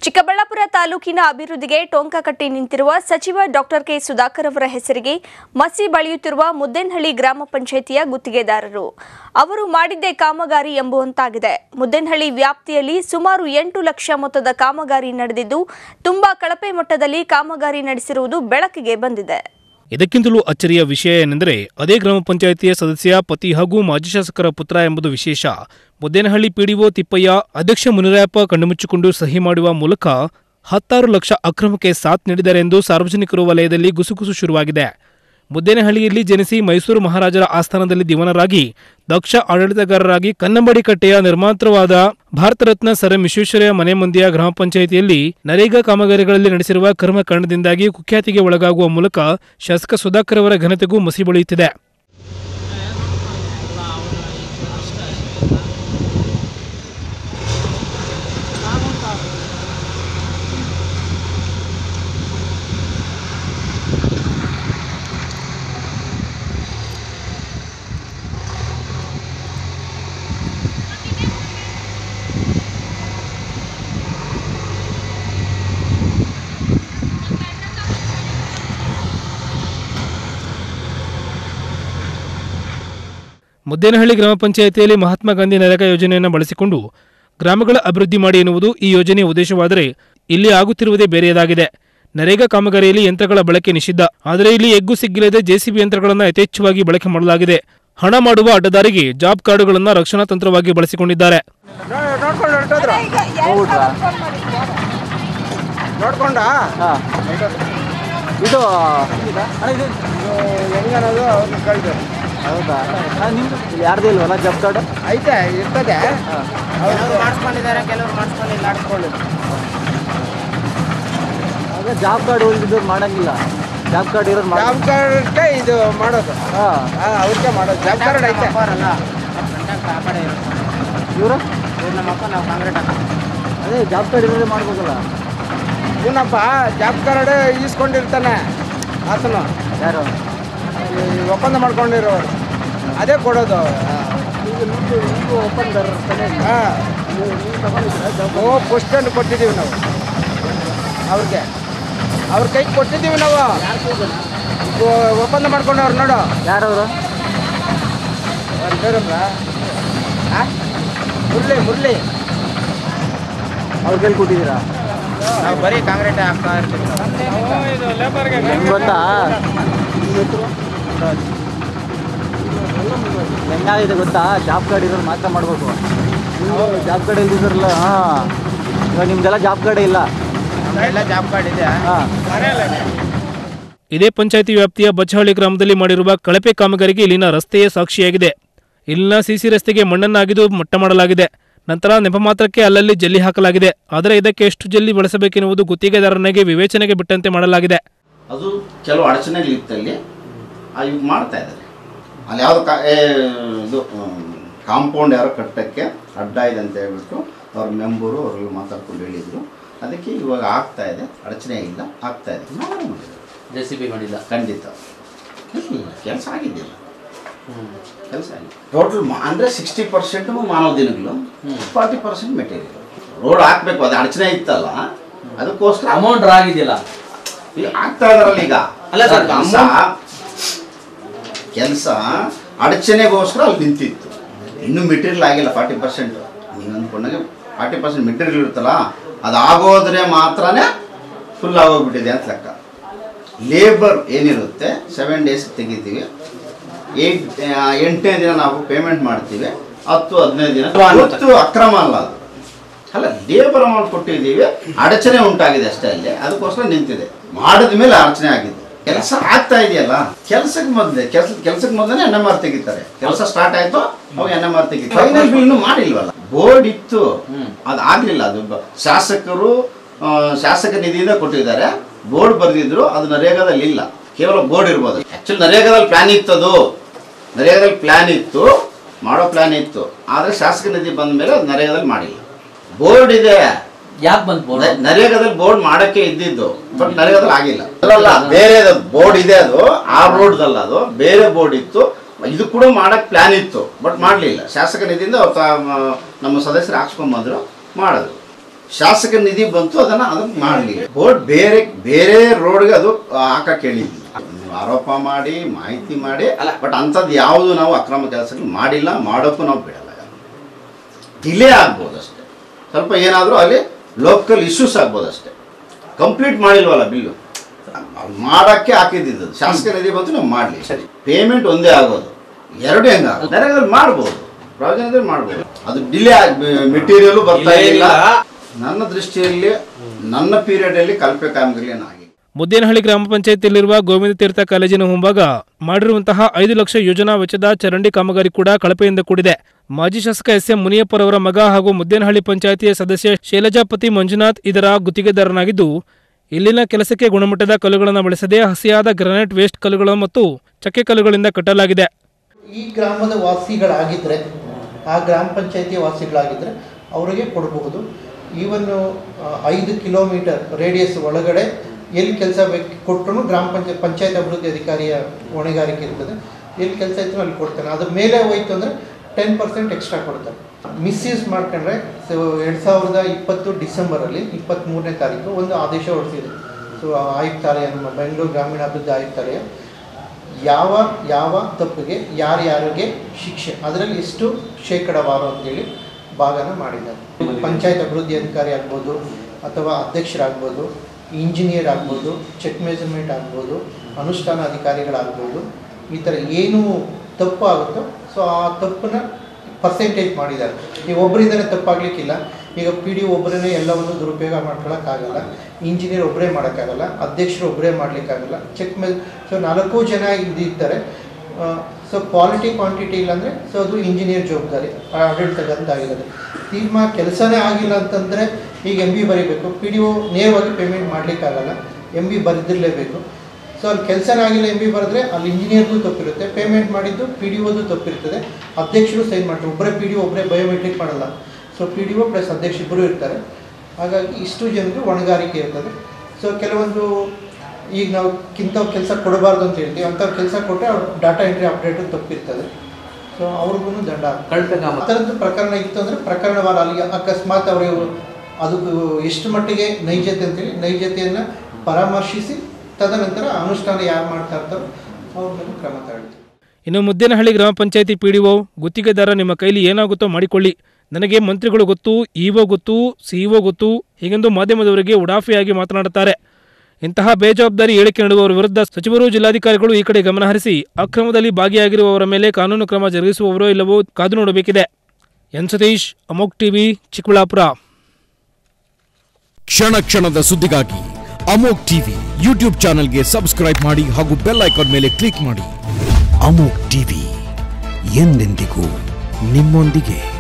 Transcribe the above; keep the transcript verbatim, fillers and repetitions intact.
ಚಿಕ್ಕಬಳ್ಳಾಪುರ ತಾಲೂಕಿನ ಅಭಿವೃದ್ಧಿಗೆ ಟೊಂಕ ಕಟ್ಟಿ ನಿಂತಿರುವ ಸಚಿವ ಡಾಕ್ಟರ್ ಕೆ ಸುಧಾಕರ್ ಅವರ ಹೆಸರಿಗೆ ಮಸಿ ಬಳಿಯುತ್ತಿರುವ ಮುದ್ದೇನಹಳ್ಳಿ ಗ್ರಾಮ ಪಂಚಾಯಿತಿಯ ಗುತ್ತಿಗೆದಾರರು ಅವರು ಮಾಡಿದ್ದೇ ಕಾಮಗಾರಿ ಎಂಬುವಂತಾಗಿದೆ. ಮುದ್ದೇನಹಳ್ಳಿ ವ್ಯಾಪ್ತಿಯಲ್ಲಿ ಸುಮಾರು ಎಂಟು ಲಕ್ಷ ಮೊತ್ತದ ಕಾಮಗಾರಿ ನಡೆದಿದ್ದು ತುಂಬಾ ಕಳಪೆ ಮಟ್ಟದಲ್ಲಿ ಕಾಮಗಾರಿ ನಡೆಸಿರುವುದು ಬೆಳಕಿಗೆ ಬಂದಿದೆ. ಇದಕ್ಕಿಂತಲೂ ಅಚ್ಚರಿಯ ವಿಷಯ ಏನೆಂದರೆ ಅದೇ ಗ್ರಾಮ ಪಂಚಾಯಿತಿಯ ಸದಸ್ಯ ಪತಿ ಹಾಗೂ ಮಾಜಿ ಶಾಸಕರ ಪುತ್ರ ಎಂಬುದು ವಿಶೇಷ. ಮುದ್ದೇನಹಳ್ಳಿ ಪಿಡಿಒ ತಿಪ್ಪಯ್ಯ ಅಧ್ಯಕ್ಷ ಮುನಿರಾಯಪ್ಪ ಕಣ್ಣುಮುಚ್ಚಿಕೊಂಡು ಸಹಿ ಮಾಡುವ ಮೂಲಕ ಹತ್ತಾರು ಲಕ್ಷ ಅಕ್ರಮಕ್ಕೆ ಸಾಥ್ ನೀಡಿದ್ದಾರೆ ಎಂದು ಸಾರ್ವಜನಿಕರು ವಲಯದಲ್ಲಿ ಗುಸುಗುಸು ಶುರುವಾಗಿದೆ. ಮುದ್ದೇನಹಳ್ಳಿಯಲ್ಲಿ ಜನಿಸಿ ಮೈಸೂರು ಮಹಾರಾಜರ ಆಸ್ಥಾನದಲ್ಲಿ ದಿವಾನರಾಗಿ ದಕ್ಷ ಆಡಳಿತಗಾರರಾಗಿ ಕನ್ನಂಬಾಡಿ ಕಟ್ಟೆಯ ನಿರ್ಮಾತೃವಾದ ಭಾರತ ರತ್ನ ಸರ್ ಎಂ ವಿಶ್ವೇಶ್ವರಯ್ಯ ಮನೆ ಮಂದಿಯ ಗ್ರಾಮ ಪಂಚಾಯಿತಿಯಲ್ಲಿ ನರೇಗಾ ಕಾಮಗಾರಿಗಳಲ್ಲಿ ನಡೆಸಿರುವ ಕರ್ಮಕಾಂಡದಿಂದಾಗಿ ಕುಖ್ಯಾತಿಗೆ ಒಳಗಾಗುವ ಮೂಲಕ ಶಾಸಕ ಸುಧಾಕರ್ ಅವರ ಘನತೆಗೂ ಮಸಿ ಬಳಿಯುತ್ತಿದೆ. ಮುದ್ದೇನಹಳ್ಳಿ ಗ್ರಾಮ ಪಂಚಾಯಿತಿಯಲ್ಲಿ ಮಹಾತ್ಮ ಗಾಂಧಿ ನರೇಗಾ ಯೋಜನೆಯನ್ನು ಬಳಸಿಕೊಂಡು ಗ್ರಾಮಗಳ ಅಭಿವೃದ್ಧಿ ಮಾಡಿ ಎನ್ನುವುದು ಈ ಯೋಜನೆಯ ಉದ್ದೇಶವಾದರೆ ಇಲ್ಲಿ ಆಗುತ್ತಿರುವುದೇ ಬೇರೆಯದಾಗಿದೆ. ನರೇಗಾ ಕಾಮಗಾರಿಯಲ್ಲಿ ಯಂತ್ರಗಳ ಬಳಕೆ ನಿಷಿದ್ಧ, ಆದರೆ ಇಲ್ಲಿ ಎಗ್ಗು ಸಿಗ್ಗಿಲ್ಲದೆ ಜೆಸಿಬಿ ಯಂತ್ರಗಳನ್ನು ಯಥೇಚ್ಛವಾಗಿ ಬಳಕೆ ಮಾಡಲಾಗಿದೆ. ಹಣ ಮಾಡುವ ಅಡ್ಡದಾರಿಗೆ ಜಾಬ್ ಕಾರ್ಡುಗಳನ್ನು ರಕ್ಷಣಾ ತಂತ್ರವಾಗಿ ಬಳಸಿಕೊಂಡಿದ್ದಾರೆ. ಹೌದಾ, ನಿಮ್ದು ಯಾರ್ದು ಇಲ್ವಲ್ಲ ಜಾಬ್ ಕಾರ್ಡ್? ಐತೆ, ಇರ್ತದೆ. ಅವರು ಮಾಡಿಸ್ಕೊಂಡಿದ್ದಾರೆ, ಕೆಲವರು ಮಾಡಿಸ್ಕೊಂಡಿಲ್ಲ. ಆಡ್ಸ್ಕೊಳ್ಳೋದು ಅದೇ ಜಾಬ್ ಕಾರ್ಡ್ ಉಳಿದಿದ್ದವ್ರು ಮಾಡಂಗಿಲ್ಲ. ಜಾಬ್ ಕಾರ್ಡ್ ಇರೋದು ಜಾಬ್ ಕಾರ್ಡ್ಗೆ ಇದು ಮಾಡೋದು. ಹಾಂ, ಅವ್ರಿಗೆ ಮಾಡೋದು. ಜಾಬ್ ಕಾರ್ಡ್ ಐತೆ ಅಲ್ಲ, ಆ ಕಡೆ ಇರುತ್ತೆ. ಇವರು ಇವ್ರು ನಮ್ಮಪ್ಪ, ನಾವು ಕಾಂಗ್ರೆಟ್ ಹಾಕ. ಅದೇ ಜಾಬ್ ಕಾರ್ಡ್ ಇರೋದೇ ಮಾಡ್ಬೇಕಲ್ಲ. ಇವನಪ್ಪ ಜಾಬ್ ಕಾರ್ಡ್ ಈಸ್ಕೊಂಡಿರ್ತಾನೆ ಆತನು. ಯಾರು? ಒಪ್ಪಂದ ಮಾಡ್ಕೊಂಡಿರೋರು ಅದೇ ಕೊಡೋದು. ಒಪ್ಪಂದದಾರ ಹಾಂ, ಓ ಪೋಸ್ಟನ್ನು ಕೊಟ್ಟಿದ್ದೀವಿ ನಾವು ಅವ್ರಿಗೆ, ಅವ್ರ ಕೈಗೆ ಕೊಟ್ಟಿದ್ದೀವಿ ನಾವು. ಒಪ್ಪಂದ ಮಾಡ್ಕೊಂಡವ್ರು ನೋಡು. ಯಾರವರು? ಬೇರವ್ರ? ಹಾಂ, ಮುರಳಿ ಮುರಳಿ ಅವ್ರ ಕೈಲಿ ಕೊಟ್ಟಿದ್ದೀರಾ? ನಾವು ಬರೀ ಕಾಂಗ್ರೆಟ್ ಹಾಕ್ತಾ ಇರ್ತೀವಿ. ಗೊತ್ತಾ ಹೆಂಗಾಗಿದೆ ಗೊತ್ತಾ? ಜಾಬ್ ಕಾರ್ಡ್ ಇರೋರು ಮಾತ್ರ ಮಾಡಬೇಕು. ನೀವು ಜಾಬ್ ಕಾರ್ಡ್ ಇಲ್ದಿದ್ರಲ್ಲ. ಹಾಂ, ಇವಾಗ ನಿಮ್ದೆಲ್ಲ ಜಾಬ್ ಕಾರ್ಡೇ ಇಲ್ಲ. ಎಲ್ಲ ಜಾಬ್ ಕಾರ್ಡ್ ಇದೆ. ಹಾಂ, ಇದೇ ಪಂಚಾಯಿತಿ ವ್ಯಾಪ್ತಿಯ ಬಚ್ಚಹಳ್ಳಿ ಗ್ರಾಮದಲ್ಲಿ ಮಾಡಿರುವ ಕಳಪೆ ಕಾಮಗಾರಿಗೆ ಇಲ್ಲಿನ ರಸ್ತೆಯೇ ಸಾಕ್ಷಿಯಾಗಿದೆ. ಇಲ್ಲಿನ ಸಿಸಿ ರಸ್ತೆಗೆ ಮಣ್ಣನ್ನಾಗಿದ್ದು ಮಟ್ಟ ಮಾಡಲಾಗಿದೆ. ನಂತರ ನೆಪ ಮಾತ್ರಕ್ಕೆ ಅಲ್ಲಲ್ಲಿ ಜಲ್ಲಿ ಹಾಕಲಾಗಿದೆ. ಆದರೆ ಇದಕ್ಕೆ ಎಷ್ಟು ಜಲ್ಲಿ ಬಳಸಬೇಕೆನ್ನುವುದು ಗುತ್ತಿಗೆದಾರನಿಗೆ ವಿವೇಚನೆಗೆ ಬಿಟ್ಟಂತೆ ಮಾಡಲಾಗಿದೆ. ಅದು ಕೆಲವು ಅಡಚಣೆಗಳಿತ್ತಲ್ಲಿ ಇವು ಮಾಡ್ತಾ ಇದ್ದಾರೆ. ಅಲ್ಲಿ ಯಾವುದು ಕಾ ಇದು ಕಾಂಪೌಂಡ್ ಯಾರೋ ಕಟ್ಟಕ್ಕೆ ಅಡ್ಡ ಇದೆ ಅಂತ ಹೇಳ್ಬಿಟ್ಟು ಅವ್ರ ಮೆಂಬರು ಅವ್ರಿಗೆ ಮಾತಾಡ್ಕೊಂಡು ಹೇಳಿದರು. ಅದಕ್ಕೆ ಇವಾಗ ಆಗ್ತಾ ಇದೆ, ಅಡಚಣೆ ಇಲ್ಲ, ಆಗ್ತಾ ಇದೆ. ನಾವು ಜೆ ಸಿ ಬಿ ಮಾಡಿಲ್ಲ, ಖಂಡಿತ ಇಲ್ಲ, ಕೆಲಸ ಆಗಿದ್ದಿಲ್ಲ. ಕೆಲಸ ಆಗಿದೆ ಟೋಟಲ್ ಅಂದರೆ ಸಿಕ್ಸ್ಟಿ ಪರ್ಸೆಂಟ್ ಮಾನವ ದಿನಗಳು, ಫಾರ್ಟಿ ಪರ್ಸೆಂಟ್ ಮೆಟೀರಿಯಲ್. ರೋಡ್ ಹಾಕ್ಬೇಕು, ಅದು ಅಡಚಣೆ ಇತ್ತಲ್ಲ, ಅದಕ್ಕೋಸ್ಕರ ಅಮೌಂಟ್ ಆಗಿದೆಯಲ್ಲ, ಈಗ ಆಗ್ತಾ ಇದಾರಲ್ಲ. ಈಗ ಅಲ್ಲ ಸರ್, ಕೆಲಸ ಕೆಲಸ ಅಡಚಣೆಗೋಸ್ಕರ ಅಲ್ಲಿ ನಿಂತಿತ್ತು. ಇನ್ನೂ ಮೆಟೀರಿಯಲ್ ಆಗಿಲ್ಲ ಫಾರ್ಟಿ ಪರ್ಸೆಂಟ್. ನೀವು ಅಂದ್ಕೊಂಡಾಗ ಫಾರ್ಟಿ ಪರ್ಸೆಂಟ್ ಮೆಟೀರಿಯಲ್ ಇರುತ್ತಲ್ಲ, ಅದು ಆಗೋದ್ರೆ ಮಾತ್ರನೇ ಫುಲ್ ಆಗೋಗ್ಬಿಟ್ಟಿದೆ ಅಂತ ಲೆಕ್ಕ. ಲೇಬರ್ ಏನಿರುತ್ತೆ ಸೆವೆನ್ ಡೇಸ್ ತೆಗಿತೀವಿ, ಏಟ್ ಎಂಟನೇ ದಿನ ನಾವು ಪೇಮೆಂಟ್ ಮಾಡ್ತೀವಿ, ಹತ್ತು ಹದಿನೈದು ದಿನ ಹೊತ್ತು ಅಕ್ರಮ ಅಲ್ಲ ಅದು. ಅಲ್ಲ, ಲೇಬರ್ ಅಮೌಂಟ್ ಕೊಟ್ಟಿದ್ದೀವಿ, ಅಡಚಣೆ ಉಂಟಾಗಿದೆ ಅಷ್ಟೇ. ಅಲ್ಲಿ ಅದಕ್ಕೋಸ್ಕರ ನಿಂತಿದೆ. ಮಾಡಿದ ಮೇಲೆ ಅಡಚಣೆ ಆಗಿದೆ. ಕೆಲಸ ಆಗ್ತಾ ಇದೆಯಲ್ಲ, ಕೆಲಸಕ್ಕೆ ಮೊದಲೇ ಕೆಲಸ ಕೆಲಸಕ್ಕೆ ಮೊದಲೇ ಎನ್ ಎಂ ಆರ್ ತೆಗಿತಾರೆ. ಕೆಲಸ ಸ್ಟಾರ್ಟ್ ಆಯ್ತು, ಅವಾಗ ಎನ್ ಎಂ ಆರ್ ತೆಗಿತಾರೆ. ಫೈನಲ್ ಬಿಲ್ ಇನ್ನೂ ಮಾಡಿಲ್ವಲ್ಲ. ಬೋರ್ಡ್ ಇತ್ತು, ಅದು ಆಗಲಿಲ್ಲ. ಅದು ಶಾಸಕರು ಶಾಸಕ ನಿಧಿಯಿಂದ ಕೊಟ್ಟಿದ್ದಾರೆ. ಬೋರ್ಡ್ ಬರೆದಿದ್ರು, ಅದು ನರೇಗಾದಲ್ಲಿ ಇಲ್ಲ, ಕೇವಲ ಬೋರ್ಡ್ ಇರ್ಬೋದು. ಆ್ಯಕ್ಚುಲಿ ನರೇಗಾದಲ್ಲಿ ಪ್ಲಾನ್ ಇತ್ತು, ಅದು ನರೇಗಾದಲ್ಲಿ ಪ್ಲಾನ್ ಇತ್ತು, ಮಾಡೋ ಪ್ಲಾನ್ ಇತ್ತು. ಆದರೆ ಶಾಸಕ ನಿಧಿ ಬಂದ ಮೇಲೆ ಅದು ನರೇಗಾದಲ್ಲಿ ಮಾಡಿಲ್ಲ. ಬೋರ್ಡ್ ಇದೆ. ಯಾಕೆ ಬಂತು? ನರೇಗಾದಲ್ಲಿ ಬೋರ್ಡ್ ಮಾಡಕ್ಕೆ ಇದ್ದಿದ್ದು, ಬಟ್ ನರೇಗಾದಲ್ಲಿ ಆಗಿಲ್ಲ. ಅಲ್ಲ, ಬೇರೆ ಬೋರ್ಡ್ ಇದೆ, ಅದು ಆ ರೋಡ್ದಲ್ಲ, ಅದು ಬೇರೆ ಬೋರ್ಡ್ ಇತ್ತು. ಇದು ಕೂಡ ಮಾಡಕ್ ಪ್ಲಾನ್ ಇತ್ತು, ಬಟ್ ಮಾಡಲಿಲ್ಲ. ಶಾಸಕ ನಿಧಿಯಿಂದ ನಮ್ಮ ಸದಸ್ಯರು ಹಾಕ್ಸ್ಕೊಂಡ್ ಬಂದ್ರು, ಮಾಡಿದ್ರು. ಶಾಸಕ ನಿಧಿ ಬಂತು ಅದನ್ನು ಅದನ್ನು ಮಾಡಲಿ. ಬೋರ್ಡ್ ಬೇರೆ ಬೇರೆ ರೋಡ್ಗೆ ಅದು ಹಾಕಕ್ಕೆ ಹೇಳಿದ್ವಿ. ಆರೋಪ ಮಾಡಿ ಮಾಹಿತಿ ಮಾಡಿ ಬಟ್ ಅಂಥದ್ದು ಯಾವುದು ನಾವು ಅಕ್ರಮ ಕೆಲಸಗಳು ಮಾಡಿಲ್ಲ, ಮಾಡೋಕ್ಕೂ ನಾವು ಬಿಡಲ್ಲ. ಡಿಲೇ ಆಗ್ಬೋದು ಅಷ್ಟೇ, ಸ್ವಲ್ಪ ಏನಾದರೂ ಅಲ್ಲಿ ಲೋಕಲ್ ಇಶ್ಯೂಸ್ ಆಗ್ಬೋದು ಅಷ್ಟೇ. ಕಂಪ್ಲೀಟ್ ಮಾಡಿಲ್ವಲ್ಲ ಬಿಲ್ಲು, ಮಾಡೋಕ್ಕೆ ಹಾಕಿದ್ದು ಶಾಸಕ ನಿಧಿ ಬಂತು ನಾವು ಮಾಡಲಿ. ಪೇಮೆಂಟ್ ಒಂದೇ ಆಗೋದು, ಎರಡು ಹೆಂಗಾಗೋದು ನರೇಗಾದಲ್ಲಿ ಮಾಡ್ಬೋದು, ಪ್ರಾವಿಷನದಲ್ಲಿ ಮಾಡ್ಬೋದು. ಅದು ಡಿಲೇ ಆಗಿ ಮೆಟೀರಿಯಲು ಬರ್ತಾ ಇಲ್ಲ. ನನ್ನ ದೃಷ್ಟಿಯಲ್ಲಿ ನನ್ನ ಪೀರಿಯಡಲ್ಲಿ ಕಲ್ಪೆ ಕಾಮಗಾರಿ ಏನಾಗಿದೆ. ಮುದ್ದೇನಹಳ್ಳಿ ಗ್ರಾಮ ಪಂಚಾಯತಿಯಲ್ಲಿರುವ ಗೋವಿಂದ ತೀರ್ಥ ಕಾಲೇಜಿನ ಮುಂಭಾಗ ಮಾಡಿರುವಂತಹ ಐದು ಲಕ್ಷ ಯೋಜನಾ ವೆಚ್ಚದ ಚರಂಡಿ ಕಾಮಗಾರಿ ಕೂಡ ಕಳಪೆಯಿಂದ ಕೂಡಿದೆ. ಮಾಜಿ ಶಾಸಕ ಎಸ್ ಎಂ ಮುನಿಯಪ್ಪರವರ ಮಗ ಹಾಗೂ ಮುದ್ದೇನಹಳ್ಳಿ ಪಂಚಾಯಿತಿಯ ಸದಸ್ಯ ಶೈಲಜಾಪತಿ ಮಂಜುನಾಥ್ ಇದರ ಗುತ್ತಿಗೆದಾರನಾಗಿದ್ದು, ಇಲ್ಲಿನ ಕೆಲಸಕ್ಕೆ ಗುಣಮಟ್ಟದ ಕಲ್ಲುಗಳನ್ನು ಬಳಸದೆ ಹಸಿಯಾದ ಗ್ರಾನೈಟ್ ವೇಸ್ಟ್ ಕಲ್ಲುಗಳು ಮತ್ತು ಚಕ್ಕೆ ಕಲ್ಲುಗಳಿಂದ ಕಟ್ಟಲಾಗಿದೆ. ಈ ಗ್ರಾಮದ ವಾಸಿಗಳಾಗಿದ್ದರೆ, ಆ ಗ್ರಾಮ ಪಂಚಾಯಿತಿಯ ವಾಸಿಗಳಾಗಿದ್ದರೆ ಅವರಿಗೆ ಕೊಡಬಹುದು. ಈವನ್ನು ಐದು ಕಿಲೋಮೀಟರ್ ರೇಡಿಯಸ್ ಒಳಗಡೆ ಎಲ್ಲಿ ಕೆಲಸ ಬೇಕು ಕೊಟ್ಟರು ಗ್ರಾಮ ಪಂಚಾಯತ್ ಪಂಚಾಯತ್ ಅಭಿವೃದ್ಧಿ ಅಧಿಕಾರಿಯ ಹೊಣೆಗಾರಿಕೆ ಇರ್ತದೆ. ಎಲ್ಲಿ ಕೆಲಸ ಇತ್ತು ಅಲ್ಲಿ ಕೊಡ್ತಾನೆ. ಅದ್ರ ಮೇಲೆ ಹೋಯ್ತು ಅಂದರೆ ಟೆನ್ ಪರ್ಸೆಂಟ್ ಎಕ್ಸ್ಟ್ರಾ ಕೊಡ್ತಾರೆ. ಮಿಸ್ಯೂಸ್ ಮಾಡ್ಕೊಂಡ್ರೆ ಸೊ ಎರಡು ಸಾವಿರದ ಇಪ್ಪತ್ತು ಡಿಸೆಂಬರಲ್ಲಿ ಇಪ್ಪತ್ತ್ಮೂರನೇ ತಾರೀಕು ಒಂದು ಆದೇಶ ಹೊರಡಿಸಿದೆ. ಸೊ ಆಯುಕ್ತಾಲಯ, ನಮ್ಮ ಬೆಂಗಳೂರು ಗ್ರಾಮೀಣಾಭಿವೃದ್ಧಿ ಆಯುಕ್ತಾಲಯ ಯಾವ ಯಾವ ತಪ್ಪಿಗೆ ಯಾರ್ಯಾರಿಗೆ ಶಿಕ್ಷೆ, ಅದರಲ್ಲಿ ಎಷ್ಟು ಶೇಕಡವಾರು ಅಂತೇಳಿ ಭಾಗನ ಮಾಡಿದ್ದಾರೆ. ಪಂಚಾಯತ್ ಅಭಿವೃದ್ಧಿ ಅಧಿಕಾರಿ ಆಗ್ಬೋದು, ಅಥವಾ ಅಧ್ಯಕ್ಷರಾಗ್ಬೋದು, ಇಂಜಿನಿಯರ್ ಆಗ್ಬೋದು, ಚೆಕ್ ಮೆಜರ್ಮೆಂಟ್ ಆಗ್ಬೋದು, ಅನುಷ್ಠಾನ ಅಧಿಕಾರಿಗಳಾಗ್ಬೋದು. ಈ ಥರ ಏನು ತಪ್ಪು ಆಗುತ್ತೋ ಸೊ ಆ ತಪ್ಪನ್ನ ಪರ್ಸೆಂಟೇಜ್ ಮಾಡಿದ್ದಾರೆ. ಈಗ ಒಬ್ಬರಿಂದನೇ ತಪ್ಪಾಗಲಿಕ್ಕಿಲ್ಲ. ಈಗ ಪಿ ಡಿ ಒಬ್ಬರೇ ಎಲ್ಲವನ್ನು ದುರುಪಯೋಗ ಮಾಡ್ಕೊಳ್ಳೋಕ್ಕಾಗಲ್ಲ, ಇಂಜಿನಿಯರ್ ಒಬ್ಬರೇ ಮಾಡೋಕ್ಕಾಗಲ್ಲ, ಅಧ್ಯಕ್ಷರು ಒಬ್ಬರೇ ಮಾಡಲಿಕ್ಕಾಗಲ್ಲ, ಚೆಕ್ ಮೆ ಸೊ ನಾಲ್ಕು ಜನ ಇದಿರ್ತಾರೆ. ಸೊ ಕ್ವಾಲಿಟಿ ಕ್ವಾಂಟಿಟಿ ಇಲ್ಲಾಂದರೆ ಸೊ ಅದು ಇಂಜಿನಿಯರ್ ಜವಾಬ್ದಾರಿ, ಆಡಳಿತದಂತಾಗಿರೋದು. ತೀರ್ಮಾನ ಕೆಲಸನೇ ಆಗಿಲ್ಲ ಅಂತಂದರೆ ಈಗ ಎಮ್ ಬಿ ಬರೀಬೇಕು, ಪಿ ಡಿ ಒ ನೇರವಾಗಿ ಪೇಮೆಂಟ್ ಮಾಡಲಿಕ್ಕಾಗಲ್ಲ, ಎಮ್ ಬಿ ಬರೆದಿರಲೇಬೇಕು. ಸೊ ಅಲ್ಲಿ ಕೆಲಸನೇ ಆಗಿಲ್ಲ ಎಮ್ ಬಿ ಬರೆದ್ರೆ ಅಲ್ಲಿ ಇಂಜಿನಿಯರ್ದು ತಪ್ಪಿರುತ್ತೆ, ಪೇಮೆಂಟ್ ಮಾಡಿದ್ದು ಪಿ ಡಿ ಒದು ತಪ್ಪಿರ್ತದೆ, ಅಧ್ಯಕ್ಷರು ಸೈನ್ ಮಾಡ್ತಾರೆ. ಒಬ್ಬರೇ ಪಿ ಡಿ ಒ ಒಬ್ಬರೇ ಬಯೋಮೆಟ್ರಿಕ್ ಮಾಡಲ್ಲ. So P D O plus ಅಧ್ಯಕ್ಷ ಇಬ್ಬರು ಇರ್ತಾರೆ. ಹಾಗಾಗಿ ಇಷ್ಟು ಜನರು ಹೊಣೆಗಾರಿಕೆ ಇರ್ತದೆ. ಸೊ ಕೆಲವೊಂದು ಈಗ ನಾವು ಇಂಥವು ಕೆಲಸ ಕೊಡಬಾರ್ದು ಅಂತ ಹೇಳ್ತೀವಿ, ಅಂಥವ್ರು ಕೆಲಸ ಕೊಟ್ಟರೆ ಅವ್ರು ಡಾಟಾ ಎಂಟ್ರಿ ಅಪ್ಡೇಟು ತಪ್ಪಿರ್ತದೆ. ಸೊ ಅವ್ರಿಗೂ ದಂಡ. ಆ ಥರದ್ದು ಪ್ರಕರಣ ಇತ್ತು ಅಂದರೆ ಪ್ರಕರಣವಾರ ಅಲ್ಲಿಗೆ ಅಕಸ್ಮಾತ್ ಅವರು ಅದಕ್ಕೂ ಎಷ್ಟು ಮಟ್ಟಿಗೆ ನೈಜತೆ ಅಂತೇಳಿ ನೈಜತೆಯನ್ನು ಪರಾಮರ್ಶಿಸಿ ತದನಂತರ ಅನುಷ್ಠಾನ ಯಾರು ಮಾಡ್ತಾ ಇರ್ತಾರೋ ಅವ್ರ ಮೇಲೆ ಕ್ರಮ ತಗೊಳ್ತೀವಿ. ಇನ್ನು ಮುದ್ದೇನಹಳ್ಳಿ ಗ್ರಾಮ ಪಂಚಾಯಿತಿ ಪಿಡಿಒ ಗುತ್ತಿಗೆದಾರ ನಿಮ್ಮ ಕೈಲಿ ಏನಾಗುತ್ತೋ ಮಾಡಿಕೊಳ್ಳಿ, ನನಗೆ ಮಂತ್ರಿಗಳು ಗೊತ್ತು, ಇಒ ಗೊತ್ತು, ಸಿಇಒ ಗೊತ್ತು ಹೀಗೆಂದು ಮಾಧ್ಯಮದವರಿಗೆ ಉಡಾಫಿಯಾಗಿ ಮಾತನಾಡುತ್ತಾರೆ. ಇಂತಹ ಬೇಜವಾಬ್ದಾರಿ ಹೇಳಿಕೆ ನೀಡುವವರ ವಿರುದ್ಧ ಸಚಿವರು, ಜಿಲ್ಲಾಧಿಕಾರಿಗಳು ಈ ಕಡೆ ಗಮನಹರಿಸಿ ಅಕ್ರಮದಲ್ಲಿ ಭಾಗಿಯಾಗಿರುವವರ ಮೇಲೆ ಕಾನೂನು ಕ್ರಮ ಜರುಗಿಸುವವರೋ ಇಲ್ಲವೋ ಕಾದು ನೋಡಬೇಕಿದೆ. ಎನ್ ಸತೀಶ್, ಅಮೋಕ್ ಟಿವಿ, ಚಿಕ್ಕಬಳ್ಳಾಪುರ. ಕ್ಷಣ ಕ್ಷಣದ ಸುದ್ದಿಗಾಗಿ ಅಮೋಕ್ ಟಿವಿ ಯೂಟ್ಯೂಬ್ ಚಾನೆಲ್ಗೆ ಸಬ್ಸ್ಕ್ರೈಬ್ ಮಾಡಿ ಹಾಗೂ ಬೆಲ್ ಐಕಾನ್ ಮೇಲೆ ಕ್ಲಿಕ್ ಮಾಡಿ. ಅಮೋಕ್ ಟಿವಿ ಎಂದೆಂದಿಗೂ ನಿಮ್ಮೊಂದಿಗೆ.